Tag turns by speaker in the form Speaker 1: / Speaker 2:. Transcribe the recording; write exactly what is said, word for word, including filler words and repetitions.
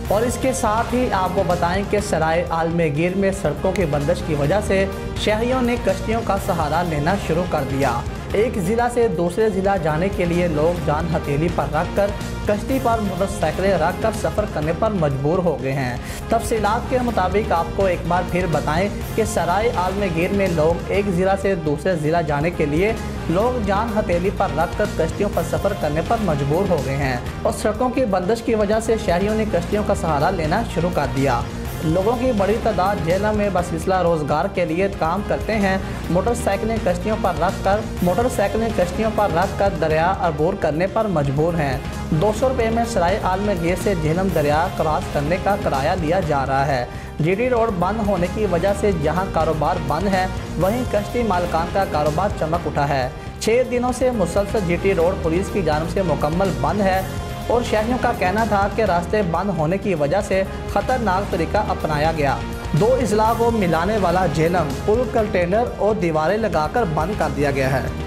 Speaker 1: और इसके साथ ही आपको बताएं कि सराय आलमगीर में सड़कों की बंदिश की वजह से शहरियों ने कश्तियों का सहारा लेना शुरू कर दिया। एक ज़िला से दूसरे ज़िला जाने के लिए लोग जान हथेली पर रखकर कश्ती पर मोटरसाइकिलें रखकर सफ़र करने पर मजबूर हो गए हैं। तफसीलात के मुताबिक आपको एक बार फिर बताएं कि सराय आलमगीर में लोग एक ज़िला से दूसरे ज़िला जाने के लिए लोग जान हथेली पर रखकर कश्तियों पर सफ़र करने पर मजबूर हो गए हैं और सड़कों की बंदिश की वजह से शहरियों ने कश्तियों का सहारा लेना शुरू कर दिया। लोगों की बड़ी तादाद झेलम में बसिलसिला रोज़गार के लिए काम करते हैं। मोटरसाइकिलें कश्तियों पर रख कर मोटरसाइकिलें कश्तियों पर रख कर दरिया अबूर करने पर मजबूर हैं। दो सौ रुपये में सराय आलमगीर से झेलम दरिया क्रॉस करने का किराया लिया जा रहा है। जीटी रोड बंद होने की वजह से जहां कारोबार बंद है, वहीं कश्ती मालकान का कारोबार चमक उठा है। छः दिनों से मुसलसल जीटी रोड पुलिस की जानिब से मुकम्मल बंद है और शहरियों का कहना था कि रास्ते बंद होने की वजह से खतरनाक तरीका अपनाया गया। दो अजला को मिलाने वाला झेलम पुल कंटेनर और दीवारें लगाकर बंद कर दिया गया है।